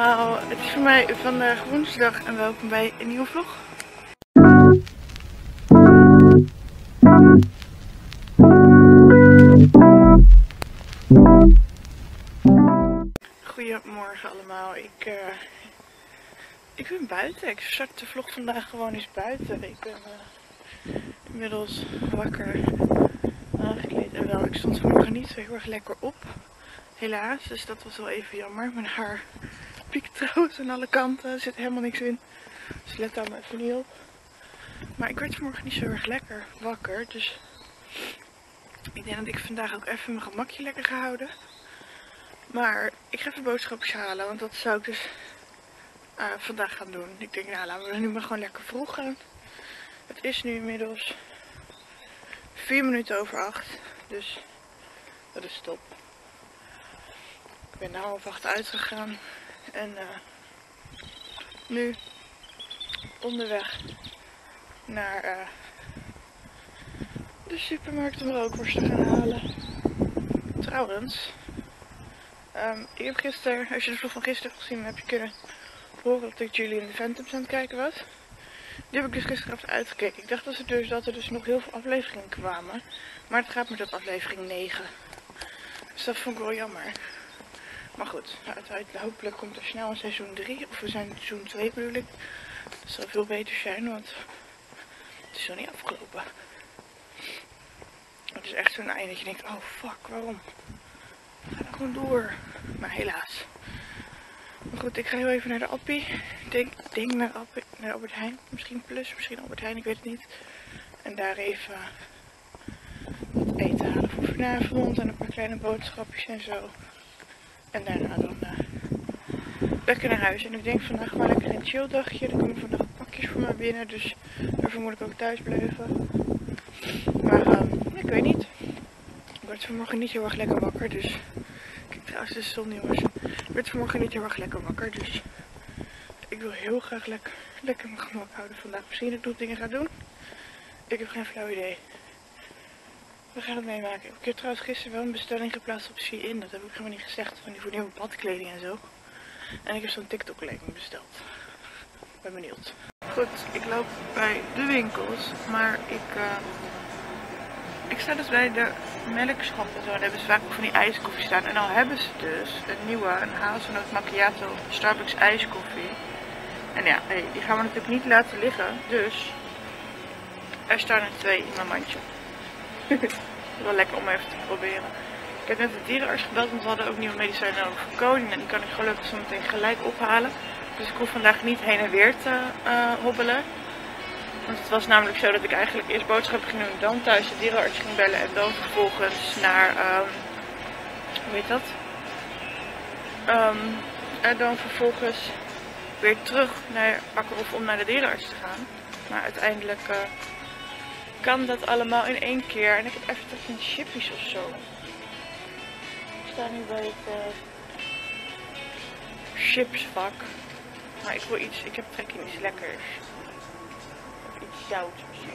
allemaal, het is voor mij vandaag woensdag en welkom bij een nieuwe vlog. Goedemorgen allemaal, ik ben buiten. Ik start de vlog vandaag gewoon eens buiten. Ik ben inmiddels wakker, aangekleed en wel. Ik stond vanmorgen niet zo heel erg lekker op, helaas. Dus dat was wel even jammer. Mijn haar piekt trouwens aan alle kanten, er zit helemaal niks in. Dus let daar maar even niet op. Maar ik werd vanmorgen niet zo erg lekker wakker. Dus ik denk dat ik vandaag ook even mijn gemakje lekker ga houden. Maar ik ga even boodschapjes halen, want dat zou ik dus vandaag gaan doen. Ik denk, nou laten we nu maar gewoon lekker vroeg gaan. Het is nu inmiddels 4 minuten over 8, dus dat is top. Ik ben er 7:30 uitgegaan en nu onderweg naar de supermarkt om rookworst te gaan halen. Trouwens, ik heb gisteren, als je de vlog van gisteren hebt gezien, heb je kunnen horen dat ik Julie in de Phantoms aan het kijken was. Die heb ik dus gisteren even uitgekeken. Ik dacht dat er dus nog heel veel afleveringen kwamen. Maar het gaat met op aflevering 9. Dus dat vond ik wel jammer. Maar goed, uiteindelijk hopelijk komt er snel een seizoen 3. Of we zijn in seizoen 2 bedoel ik. Dat zal veel beter zijn, want het is nog niet afgelopen. Het is echt zo'n einde dat je denkt, oh fuck, waarom? Ga dan gewoon door. Maar helaas. Maar goed, ik ga heel even naar de Appie. Ik denk naar Albert Heijn. Misschien Plus, misschien Albert Heijn, ik weet het niet. En daar even wat eten halen voor vanavond. En een paar kleine boodschapjes en zo. En daarna dan lekker naar huis. En ik denk vandaag gewoon lekker een chill dagje. Er komen vandaag pakjes voor me binnen. Dus daarvoor moet ik ook thuis blijven. Maar ik weet niet. Ik word vanmorgen niet heel erg lekker wakker. Dus kijk trouwens de zon jongens. Ik werd vanmorgen niet heel erg lekker wakker, dus ik wil heel graag lekker mijn gemak houden vandaag. Misschien dat ik nog dingen ga doen. Ik heb geen flauw idee. We gaan het meemaken. Ik heb trouwens gisteren wel een bestelling geplaatst op Shein. Dat heb ik helemaal niet gezegd, van die voor nieuwe badkleding en zo. En ik heb zo'n TikTok-kleding besteld. Ik ben benieuwd. Goed, ik loop bij de winkels, maar ik sta dus bij de melkschap en zo. En daar hebben ze vaak van die ijskoffie staan. En dan hebben ze dus een hazelnoot macchiato Starbucks ijskoffie. En ja, die gaan we natuurlijk niet laten liggen. Dus er staan er 2 in mijn mandje. Wel lekker om even te proberen. Ik heb net de dierenarts gebeld, want we hadden ook nieuwe medicijnen over voor koning. En die kan ik gelukkig zo meteen gelijk ophalen. Dus ik hoef vandaag niet heen en weer te hobbelen. Want het was namelijk zo dat ik eigenlijk eerst boodschappen ging doen, dan thuis de dierenarts ging bellen en dan vervolgens naar, hoe heet dat? En dan vervolgens weer terug naar Akkerhof om naar de dierenarts te gaan. Maar uiteindelijk kan dat allemaal in 1 keer en ik heb even geen chippies of zo. Ik sta nu bij het chipsvak. Maar ik wil iets, ik heb trek in iets lekkers. Iets zouts misschien.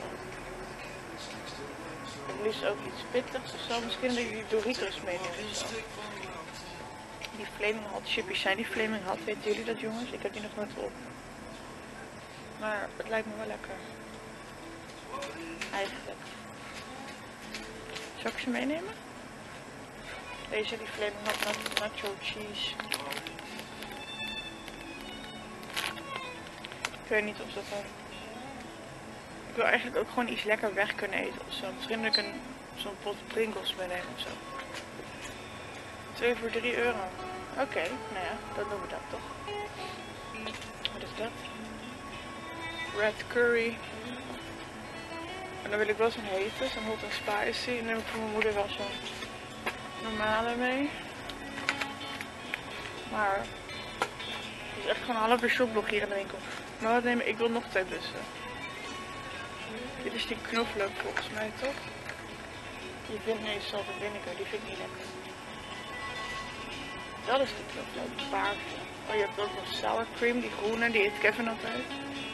Ik lust ook iets pittigs of zo. Misschien dat jullie Doritos meenemen. Zo. Die Flaming Hot chippies zijn die Flaming Hot. Weten jullie dat jongens? Ik heb die nog nooit op. Maar het lijkt me wel lekker. Eigenlijk. Zal ik ze meenemen? Deze die Flaming Hot Nacho Cheese. Ik weet niet of dat dan... Ik wil eigenlijk ook gewoon iets lekker weg kunnen eten ofzo. Misschien dat ik zo'n pot Pringles meeneem ofzo. 2 voor 3 euro. Oké, nou ja, dan doen we dat toch. Wat is dat? Red curry. En dan wil ik wel zo'n hete, zo'n hot and spicy. En dan neem ik voor mijn moeder wel zo'n normale mee. Maar het is echt gewoon een half uur shopblog hier in de winkel. Maar wat neem ik? Ik wil nog 2 bussen. Dit is die knoflook volgens mij toch? Die vindt nee, salt en vinegar, die vind ik niet lekker. Dat is de knoflook, de paarse. Oh, je hebt ook nog sour cream, die groene, die eet Kevin altijd.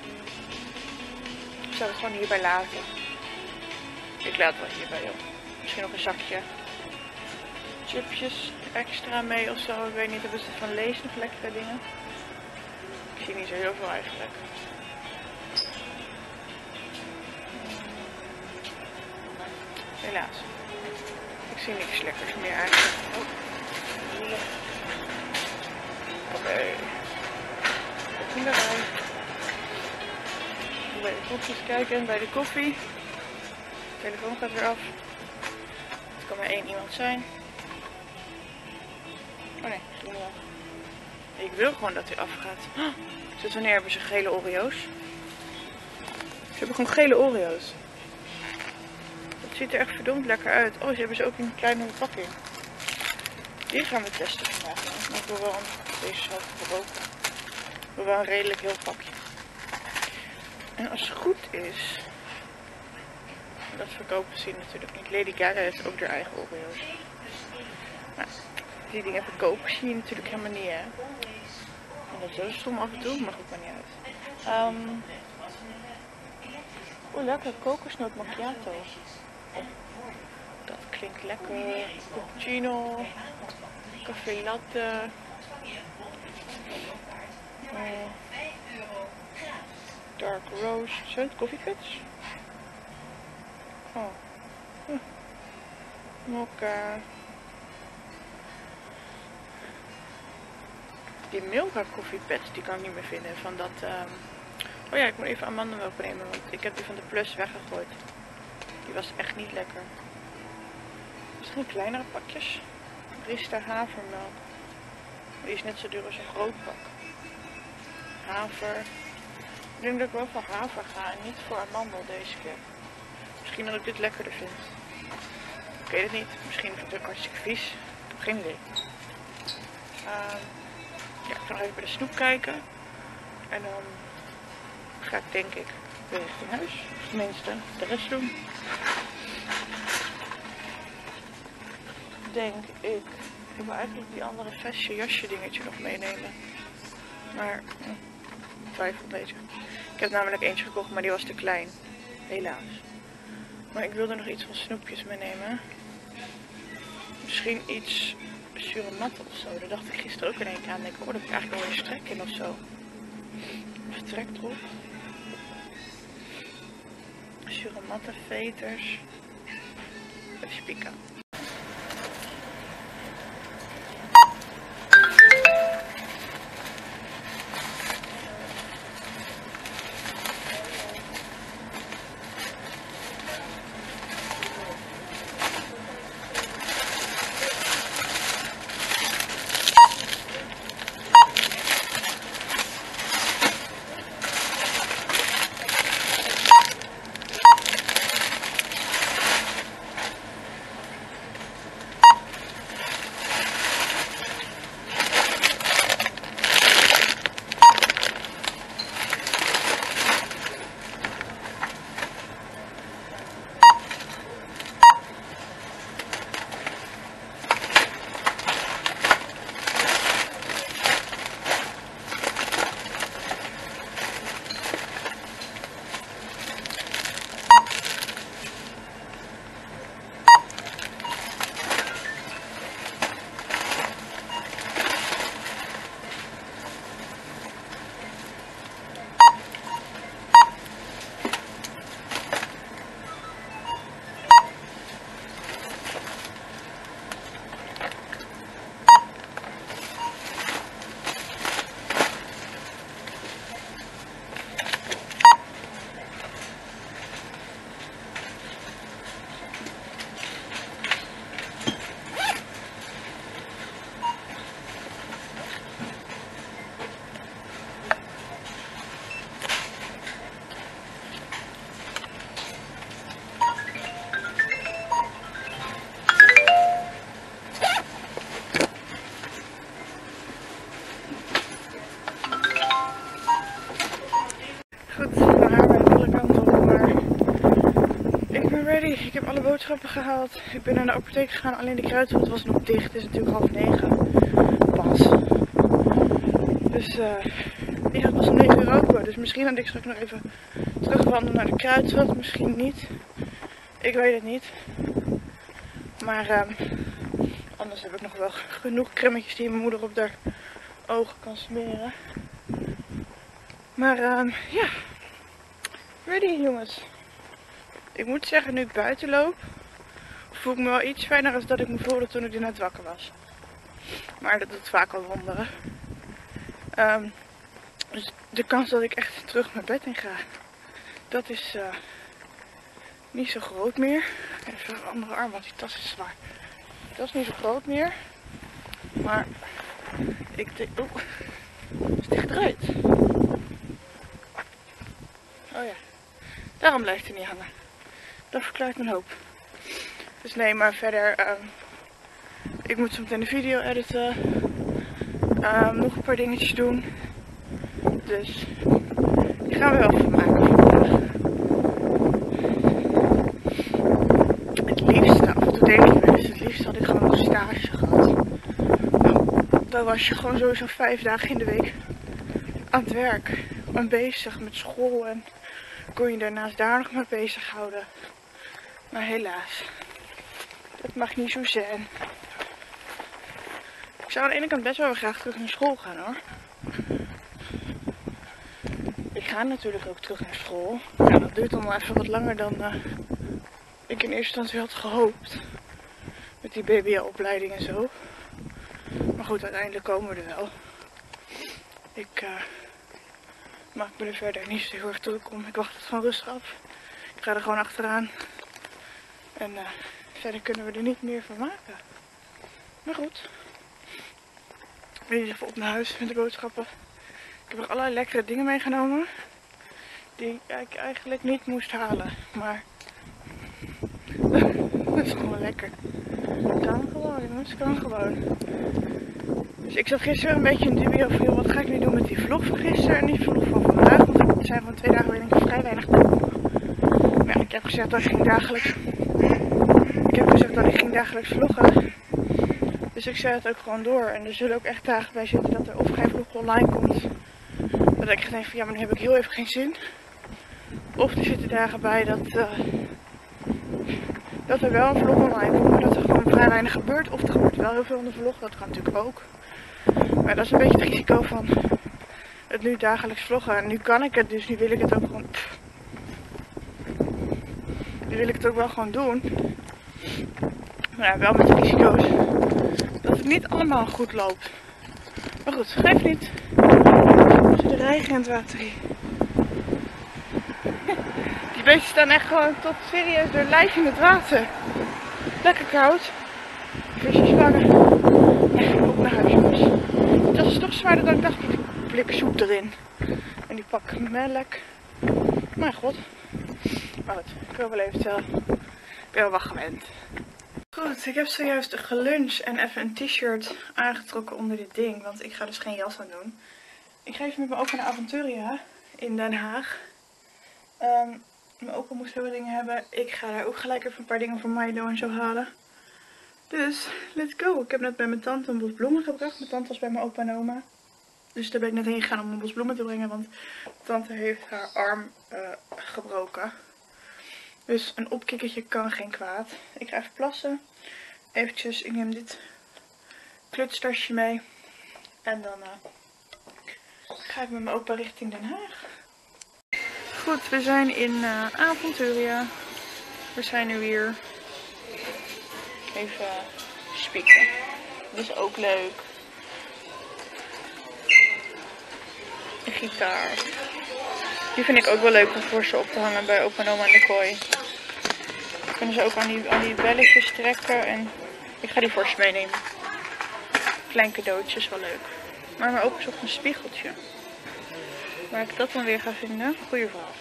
Ik zou het gewoon hierbij laten. Ik laat het wel hierbij op. Misschien nog een zakje chipjes extra mee ofzo, ik weet niet, hebben ze van Lees nog lekkere dingen. Ik zie niet zo heel veel eigenlijk. Helaas. Ik zie niks lekkers meer eigenlijk. Oké. Ik ging eruit. Bij de koekjes kijken en bij de koffie. De telefoon gaat weer af. Het kan maar één iemand zijn. Oh nee, ging niet af. Ik wil gewoon dat hij afgaat. Dus wanneer hebben ze gele Oreo's? Ze hebben gewoon gele Oreo's. Het ziet er echt verdomd lekker uit. Oh, ze hebben ze ook in een kleine verpakking. Die gaan we testen vandaag. Maar ik wil wel deze zelf gebroken. Ik wil wel een redelijk heel pakje. En als het goed is, dat verkopen ze natuurlijk niet. Lady Gaga heeft ook haar eigen Oreo's. Nou, die dingen verkopen zie je natuurlijk helemaal niet, hè. En dat is zo stom af en toe, maar goed, maar niet uit. Oh, lekker kokosnoot macchiato. Dat klinkt lekker. Cappuccino, café latte. Dark roast. Zijn het koffiepits? Oh. Mocha. Die Milka koffiepits die kan ik niet meer vinden. Van dat. Oh ja, ik moet even amandelmelk nemen, want ik heb die van de Plus weggegooid. Die was echt niet lekker. Misschien kleinere pakjes. Rista havermelk. Die is net zo duur als een groot pak. Haver. Ik denk dat ik wel voor haver ga en niet voor amandel deze keer. Misschien dat ik dit lekkerder vind. Ik weet het niet. Misschien vind ik het ook hartstikke vies. Ik heb geen idee. Ja, ik ga nog even bij de snoep kijken. En dan ga ik denk ik weer richting huis. Of tenminste de rest doen. Denk ik. Ik wil eigenlijk die andere vestje jasje dingetje nog meenemen. Maar twijfel een beetje. Ik heb namelijk eentje gekocht, maar die was te klein. Helaas. Maar ik wilde nog iets van snoepjes meenemen. Misschien iets surematten of zo. Daar dacht ik gisteren ook in één keer aan. Denk ik, oh, daar heb ik eigenlijk wel een strek in of zo. Of trek erop. Surematten, veters. Even spieken. Ik heb alle boodschappen gehaald. Ik ben naar de apotheek gegaan. Alleen de kruidvat was nog dicht. Het is natuurlijk 8:30 pas. Dus die gaat pas om 9 uur open. Dus misschien had ik straks nog even terugwandelen naar de kruidvat. Misschien niet. Ik weet het niet. Maar anders heb ik nog wel genoeg cremmetjes die mijn moeder op haar ogen kan smeren. Maar ja, ready jongens. Ik moet zeggen, nu ik buiten loop, voel ik me wel iets fijner dan dat ik me voelde toen ik net wakker was. Maar dat doet vaak al wonderen. Dus de kans dat ik echt terug naar bed in ga, dat is niet zo groot meer. Even een andere arm, want die tas is zwaar. Dat is niet zo groot meer. Maar ik denk... Oeh, is die gedraaid? Oh ja, daarom blijft hij niet hangen. Dat verklaart mijn hoop. Dus nee, maar verder... ik moet zo meteen de video editen. Nog een paar dingetjes doen. Dus die gaan we wel van maken vandaag. Het liefste, af en toe denk ik wel eens, het liefst had ik gewoon nog stage gehad. Nou, dan was je gewoon sowieso 5 dagen in de week aan het werk. En bezig met school en kon je daarnaast daar nog mee bezighouden. Maar helaas, dat mag niet zo zijn. Ik zou aan de ene kant best wel weer graag terug naar school gaan hoor. Ik ga natuurlijk ook terug naar school. Ja, dat duurt dan wel even wat langer dan ik in eerste instantie had gehoopt. Met die BBL-opleiding en zo. Maar goed, uiteindelijk komen we er wel. Ik maak me er verder niet zo heel erg druk om. Ik wacht het gewoon rustig af. Ik ga er gewoon achteraan. En verder kunnen we er niet meer van maken. Maar goed. Ik ben even op naar huis met de boodschappen. Ik heb er allerlei lekkere dingen meegenomen. Die ik eigenlijk niet moest halen. Maar dat is gewoon lekker. Kan gewoon jongens, kan gewoon. Dus ik zat gisteren een beetje in dubio van joh, wat ga ik nu doen met die vlog van gisteren en die vlog van vandaag. Want er zijn gewoon 2 dagen weer vrij weinig komen. Maar ja, ik heb gezegd dat ik ging dagelijks vloggen. Dus ik zet het ook gewoon door. En er zullen ook echt dagen bij zitten dat er of geen vlog online komt. Dat ik denk van ja, maar nu heb ik heel even geen zin. Of er zitten dagen bij dat er wel een vlog online komt, maar dat er gewoon vrij weinig gebeurt. Of er gebeurt wel heel veel in de vlog, dat kan natuurlijk ook. Maar dat is een beetje het risico van het nu dagelijks vloggen. En nu kan ik het, dus nu wil ik het ook gewoon... Nu wil ik het ook wel gewoon doen. Maar ja, wel met de risico's dat het niet allemaal goed loopt. Maar goed, geeft niet. Er zit een regen in het water hier. Die beesten staan echt gewoon tot serieus door lijf in het water. Lekker koud. Visjes vangen. En op naar huis jongens. Dat is toch zwaarder dan ik dacht. Die blik soep erin. En die pak melk. Mijn god. Maar goed, ik wil wel even vertellen. Ik ben wel gewend. Goed, ik heb zojuist geluncht en even een t-shirt aangetrokken onder dit ding. Want ik ga dus geen jas aan doen. Ik ga even met mijn opa naar Aventuria in Den Haag. Mijn opa moest heel veel dingen hebben. Ik ga daar ook gelijk even een paar dingen voor Milo en zo halen. Dus, let's go. Ik heb net bij mijn tante een bos bloemen gebracht. Mijn tante was bij mijn opa en oma. Dus daar ben ik net heen gegaan om een bos bloemen te brengen. Want mijn tante heeft haar arm gebroken. Dus een opkikkertje kan geen kwaad. Ik ga even plassen. Eventjes, ik neem dit klutstasje mee. En dan ga ik met mijn opa richting Den Haag. Goed, we zijn in Aventuria. We zijn nu hier. Even spieken. Dat is ook leuk. Een gitaar. Die vind ik ook wel leuk om voor ze op te hangen bij opa en oma in de kooi. Dan kunnen ze ook aan die belletjes trekken. En ik ga die voor ze meenemen. Klein cadeautje is wel leuk. Maar mijn opa zocht een spiegeltje. Waar ik dat dan weer ga vinden? Goeie vraag.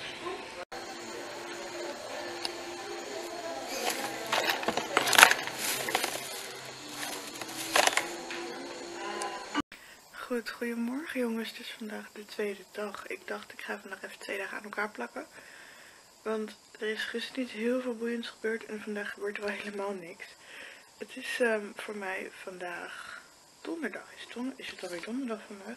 Goed, goedemorgen jongens. Het is vandaag de tweede dag. Ik dacht ik ga vandaag even 2 dagen aan elkaar plakken. Want er is gisteren niet heel veel boeiends gebeurd en vandaag gebeurt er wel helemaal niks. Het is voor mij vandaag donderdag. Is het alweer donderdag vandaag?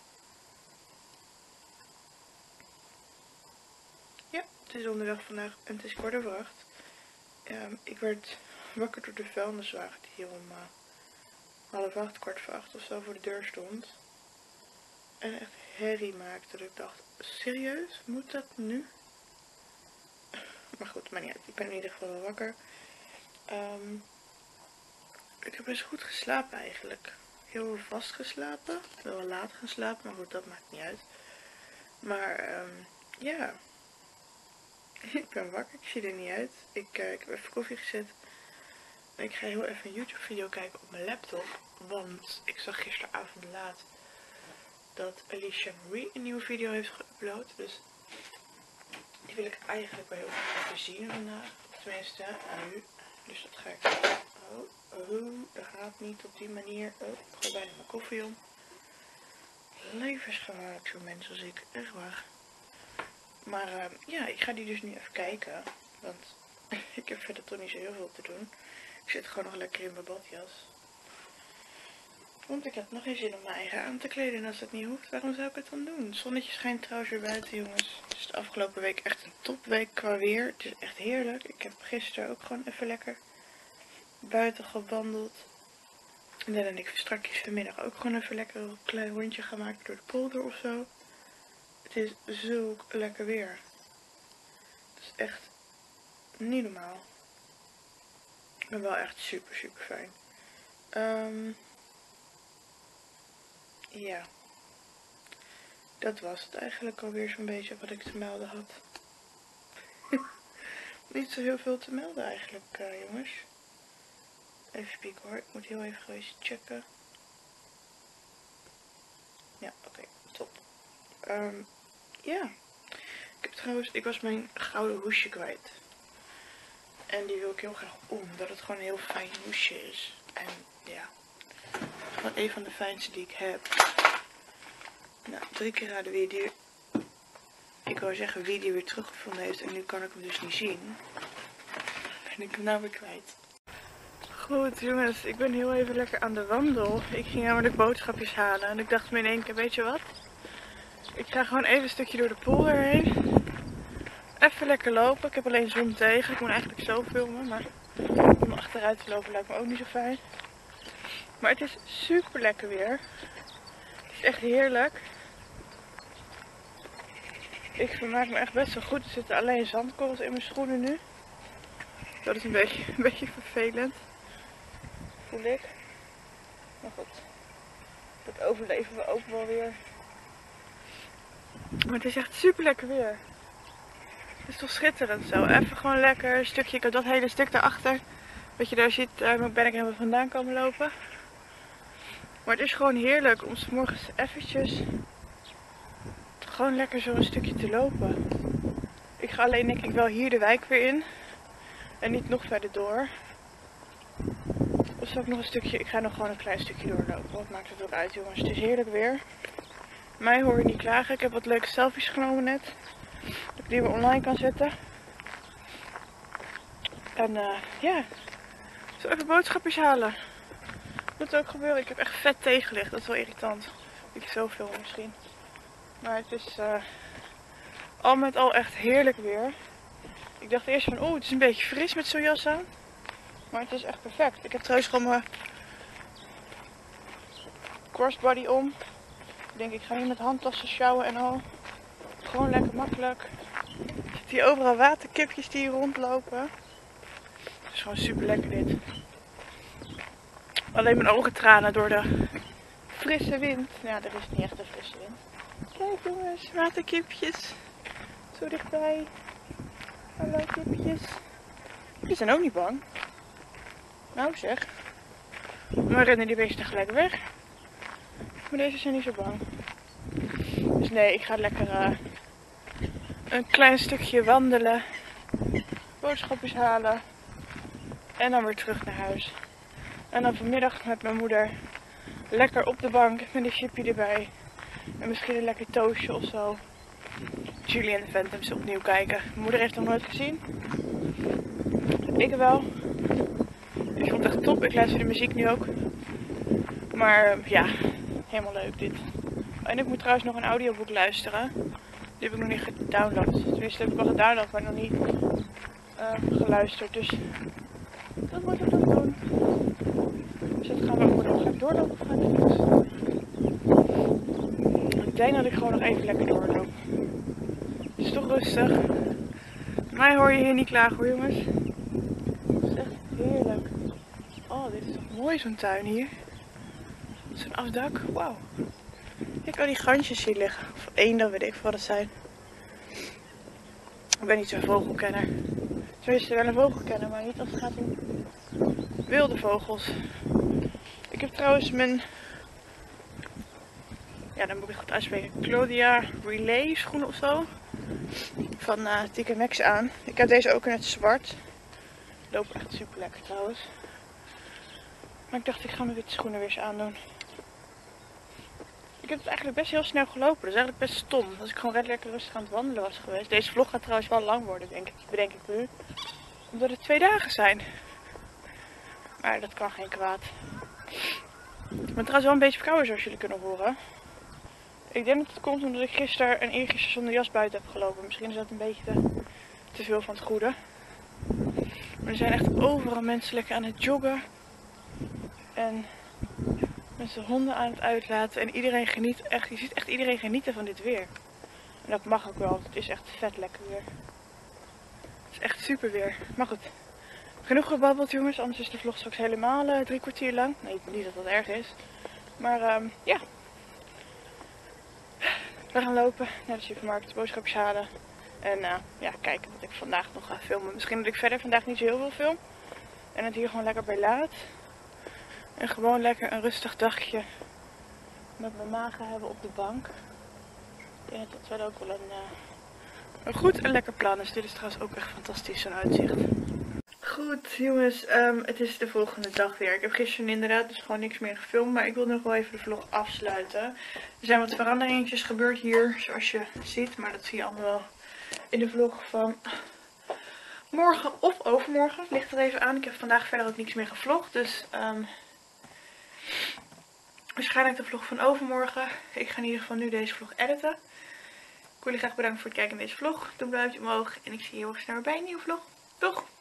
Ja, het is donderdag vandaag en het is 7:15. Ik werd wakker door de vuilniswagen die hier om 7:30, 7:15 of zo voor de deur stond. en echt herrie maakte. Dat ik dacht, serieus? Moet dat nu? Maar goed, maar niet uit. Ik ben in ieder geval wel wakker. Ik heb best goed geslapen eigenlijk. Heel vast geslapen. Wel laat gaan slapen, maar goed, dat maakt niet uit. Maar ja, ik ben wakker. Ik zie er niet uit. Ik heb even koffie gezet. En ik ga heel even een YouTube video kijken op mijn laptop. Want ik zag gisteravond laat dat Alicia Marie een nieuwe video heeft geüpload. Dus die wil ik eigenlijk wel heel graag even zien vandaag. Tenminste, nu. Dus dat ga ik... dat gaat niet op die manier. Oh, ik gooi bijna mijn koffie om. Levensgevaarlijk zo'n mens als ik. Echt waar. Maar ja, ik ga die dus nu even kijken. Want ik heb verder toch niet zo heel veel te doen. Ik zit gewoon nog lekker in mijn badjas. Want ik heb nog geen zin om mijn eigen aan te kleden. En als dat niet hoeft, waarom zou ik het dan doen? Het zonnetje schijnt trouwens weer buiten, jongens. Het is de afgelopen week echt een topweek qua weer. Het is echt heerlijk. Ik heb gisteren ook gewoon even lekker buiten gewandeld. En dan ben ik straks vanmiddag ook gewoon even lekker een klein rondje gaan maken door de polder of zo. Het is zulk lekker weer. Het is echt niet normaal. Ik ben wel echt super super fijn. Ja. Dat was het eigenlijk alweer zo'n beetje wat ik te melden had. Niet zo heel veel te melden eigenlijk, jongens. Even spieken hoor, ik moet heel even geweest checken. Ja, oké, top. Ja. Ik was mijn gouden hoesje kwijt. En die wil ik heel graag omdat het gewoon een heel fijn hoesje is. En ja, gewoon een van de fijnste die ik heb. Nou, 3 keer raden wie die... Ik wou zeggen wie die weer teruggevonden heeft en nu kan ik hem dus niet zien. Ben ik hem nou weer kwijt. Goed jongens, ik ben heel even lekker aan de wandel. Ik ging namelijk boodschapjes halen en ik dacht me in één keer, weet je wat? Ik ga gewoon even een stukje door de polder heen. Even lekker lopen. Ik heb alleen zon tegen. Ik moet eigenlijk zo filmen, maar om achteruit te lopen lijkt me ook niet zo fijn. Maar het is super lekker weer. Het is echt heerlijk. Ik vermaak me echt best wel goed. Er zitten alleen zandkorrels in mijn schoenen nu. Dat is een beetje vervelend. Voel ik. Maar goed. Dat overleven we ook wel weer. Maar het is echt super lekker weer. Het is toch schitterend zo. Even gewoon lekker een stukje. Ik heb dat hele stuk daarachter. Wat je daar ziet, daar ben ik helemaal vandaan komen lopen. Maar het is gewoon heerlijk om 's morgens eventjes gewoon lekker zo een stukje te lopen. Ik ga alleen denk ik wel hier de wijk weer in. En niet nog verder door. Of zal ik nog een stukje... Ik ga nog gewoon een klein stukje doorlopen. Wat maakt het ook uit jongens. Het is heerlijk weer. Mij hoor je niet klagen. Ik heb wat leuke selfies genomen net. Dat ik die weer online kan zetten. En ja. Zo even boodschapjes halen. Moet ook gebeuren. Ik heb echt vet tegenlicht. Dat is wel irritant. Beetje zoveel misschien. Maar het is al met al echt heerlijk weer. Ik dacht eerst van het is een beetje fris met zo'n jas aan. Maar het is echt perfect. Ik heb trouwens gewoon mijn crossbody om. Ik denk ik ga niet met handtassen sjouwen en al. Gewoon lekker makkelijk. Er zitten hier overal waterkipjes die hier rondlopen. Het is gewoon super lekker dit. Alleen mijn ogen tranen door de frisse wind. Ja, er is niet echt een frisse wind. Kijk jongens, waterkipjes. Zo dichtbij. Hallo kipjes. Die zijn ook niet bang. Nou zeg. Maar rennen die beesten gelijk weg. Maar deze zijn niet zo bang. Dus nee, ik ga lekker een klein stukje wandelen. Boodschapjes halen. En dan weer terug naar huis. En dan vanmiddag met mijn moeder lekker op de bank met een chipje erbij. En misschien een lekker toastje of zo. Julie en de Phantoms opnieuw kijken. Mijn moeder heeft het nog nooit gezien. Ik wel. Ik vond het echt top. Ik luister de muziek nu ook. Maar ja, helemaal leuk dit. En ik moet trouwens nog een audioboek luisteren. Die heb ik nog niet gedownload. Tenminste heb ik wel gedownload, maar nog niet geluisterd. Dus dat moet ik nog doen. Dus dat gaan we ook nog even doorlopen. Ga denk dat ik gewoon nog even lekker doorloop. Het is toch rustig. Mij hoor je hier niet klagen hoor jongens. Het is echt heerlijk. Oh, dit is toch mooi zo'n tuin hier. Zo'n afdak. Wauw. Ik al die gansjes hier liggen. Of eenden, weet ik wat het zijn. Ik ben niet zo'n vogelkenner. Tenminste wel een vogelkenner, maar niet als het gaat om wilde vogels. Ik heb trouwens mijn... Ja, dan moet ik het goed uitspreken. Claudia Relay schoenen of zo. Van TK Maxx aan. Ik heb deze ook in het zwart. Lopen echt super lekker trouwens. Maar ik dacht ik ga mijn witte schoenen weer eens aandoen. Ik heb het eigenlijk best heel snel gelopen. Dat is eigenlijk best stom. Als ik gewoon red lekker rustig aan het wandelen was geweest. Deze vlog gaat trouwens wel lang worden bedenk ik nu. Omdat het 2 dagen zijn. Maar dat kan geen kwaad. Ik ben trouwens wel een beetje verkouden zoals jullie kunnen horen. Ik denk dat het komt omdat ik gisteren en eergisteren zonder jas buiten heb gelopen. Misschien is dat een beetje te veel van het goede. Maar er zijn echt overal mensen lekker aan het joggen. En met zijn honden aan het uitlaten. En iedereen geniet echt. Je ziet echt iedereen genieten van dit weer. En dat mag ook wel, want het is echt vet lekker weer. Het is echt super weer. Maar goed. Genoeg gebabbeld jongens, anders is de vlog straks helemaal 3 kwartier lang. Nee, niet dat dat erg is. Maar ja. We gaan lopen naar de supermarkt, boodschapjes halen. En ja, kijken wat ik vandaag nog ga filmen. Misschien dat ik verder vandaag niet zo heel veel film. En het hier gewoon lekker bij laat. En gewoon lekker een rustig dagje met mijn ma gaan hebben op de bank. Ik denk dat dat wel ook wel een goed en lekker plan is. Dit is trouwens ook echt fantastisch zo'n uitzicht. Goed jongens, het is de volgende dag weer. Ik heb gisteren inderdaad dus gewoon niks meer gefilmd. Maar ik wil nog wel even de vlog afsluiten. Er zijn wat veranderingetjes gebeurd hier, zoals je ziet. Maar dat zie je allemaal wel in de vlog van morgen of overmorgen. Het ligt er even aan. Ik heb vandaag verder ook niks meer gevlogd. Dus waarschijnlijk de vlog van overmorgen. Ik ga in ieder geval nu deze vlog editen. Ik wil jullie graag bedanken voor het kijken naar deze vlog. Doe een duimpje omhoog. En ik zie je heel snel bij een nieuwe vlog. Doeg!